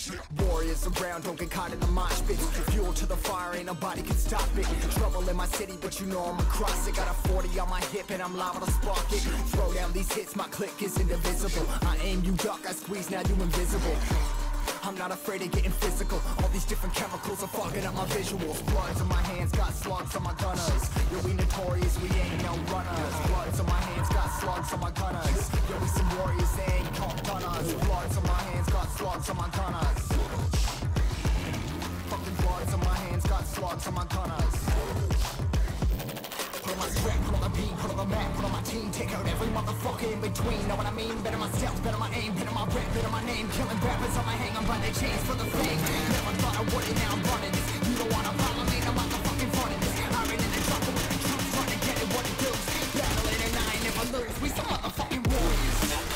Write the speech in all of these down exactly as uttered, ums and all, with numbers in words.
Warriors around, don't get caught in the mosh pit. Fuel to the fire, ain't nobody can stop it. Trouble in my city, but you know I'm across it. Got a forty on my hip and I'm liable to spark it. Throw down these hits, my click is indivisible. I aim, you duck, I squeeze, now you invisible. I'm not afraid of getting physical. All these different chemicals are fogging up my visuals. Bloods on my hands, got slugs on my gunners. Yo, we notorious, we ain't no runners. Bloods on my hands, got slugs on my gunners. Yo, we some warriors, they ain't caught gunners. Bloods on my hands, got slugs on my gunners. Fucking bloods on my hands, got slugs on my gunners. Put on my strap, put on the beat, put on the map, put on my team. Take out every motherfucker in between. Know what I mean? Better myself, better my aim, better my rap, better my name. Killing rappers on my hang on by their chains for the fame. Never thought I would it, now I'm running this. You don't wanna follow me, no motherfucking front of this. I ran in the trouble with the truth, trying to get it what it does. Battling and I ain't never lose. We some motherfucking warriors.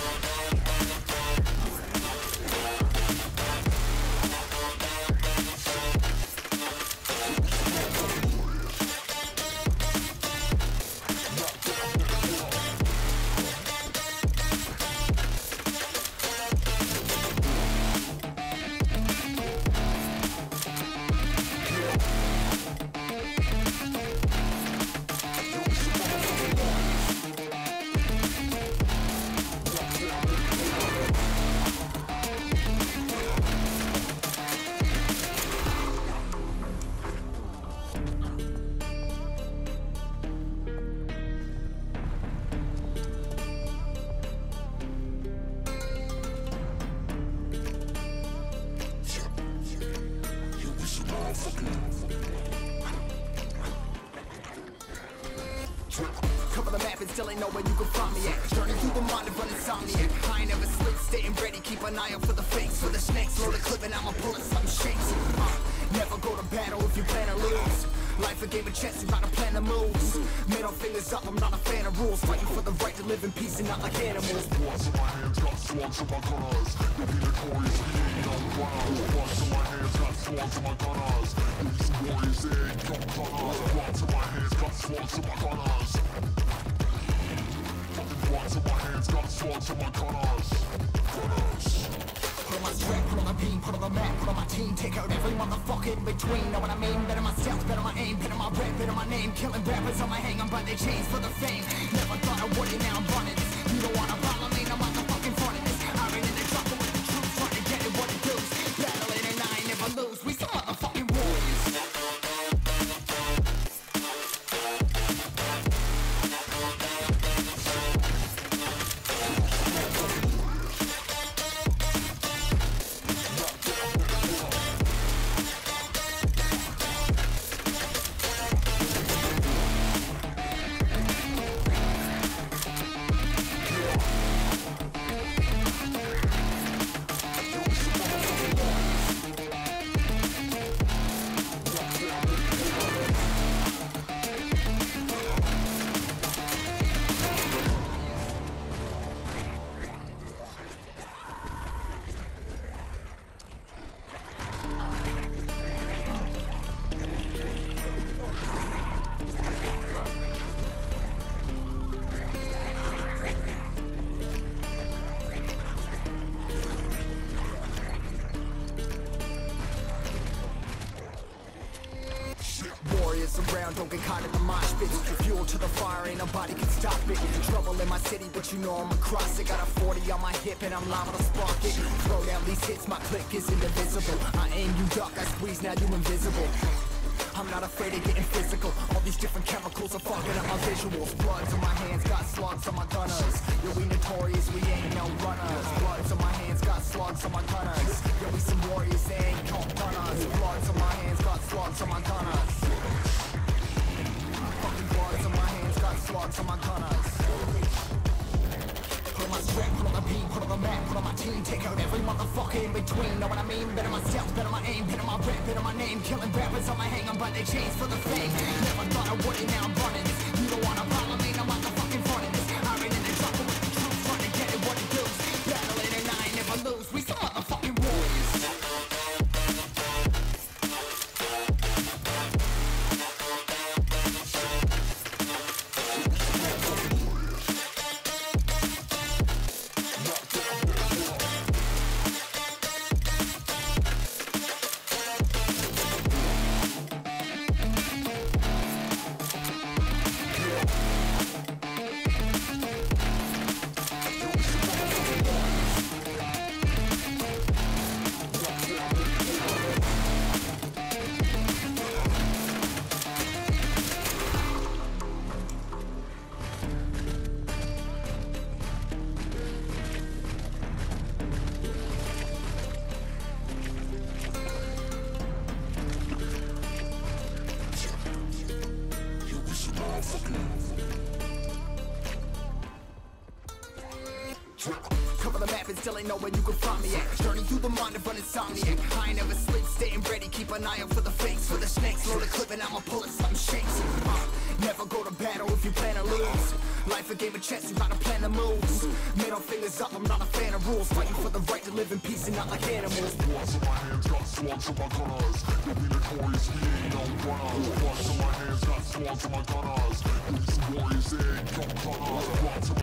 Cover the map and still ain't know where you can find me at. Journey through the mind of an insomniac. I ain't never sleep, staying ready, keep an eye out for the fakes. For the snakes, load a clip and I'ma pull it, something shakes. uh, Never go to battle if you plan to lose. Life a game of chess, you gotta plan the moves. Middle fingers up, I'm not a fan of rules. Fighting for the right to live in peace and not like animals. Bloods in my hands, got slugs in my gunners. You'll be notorious, we ain't no runners. Bloods in my hands, got slugs in my gunners. You'll be some warriors, they ain't no gunners. Bloods in my hands, got slugs in my gunners. Fucking bloods in my hands, got slugs in my gunners. Gunners. Put on my strap, put on the beam, put on the map, put on my team. Take out every motherfucker in between. Know what I mean? Better myself, better my aim, better my rap, better my name. Killing rappers on my hang on by their chains for the fame. Never thought I would it, now I'm running this. You don't wanna follow me, no motherfucking front of this. I ran in the trouble with the truth, trying to get it what it does. Battling and I ain't never lose. We some motherfucking warriors. Warriors around, don't get caught in the mosh pit. Fuel to the fire, ain't nobody can stop it. Trouble in my city, but you know I'm across it. Got a forty on my hip and I'm liable to spark it. Throw down these hits, my click is indivisible. I aim, you duck, I squeeze, now you invisible. I'm not afraid of getting physical. All these different chemicals are fogging up my visuals. Bloods on my hands, got slugs on my gunners. Yo, we notorious, we ain't no runners. Bloods on my hands, got slugs on my gunners. Yo, we some warriors, they ain't caught gunners. Bloods on my hands, got slugs on my gunners. Fucking bloods on my hands, got slugs on my gunners. Put on my strap, put on the beat, put on the map, put on my team. Take out every motherfucker in between. Know what I mean? Better myself, better my aim, better my rap, better my name. Killing rappers on my hang on by their chains for the fame. Never thought I would it, now I'm running this. You don't wanna follow me, no motherfucking front of this. I ran in the trouble with the truth, trying to get it what it does. Battling and I ain't never lose. We some motherfucking warriors. the map and still ain't know where you can find me at. Journey through the mind of an insomniac. I ain't never sleep, staying ready, keep an eye out for the fakes. For the snakes, load a clip and I'ma pull it, something shakes. uh, Never go to battle if you plan to lose. Life a game of chess, you gotta plan the moves. Middle fingers up, I'm not a fan of rules. Fighting for the right to live in peace and not like animals. Bloods in my hands, got slugs in my gunners. You'll be notorious, we ain't no runners. Bloods in my hands, got slugs in my gunners. These warriors, they ain't no gunners. Bloods in my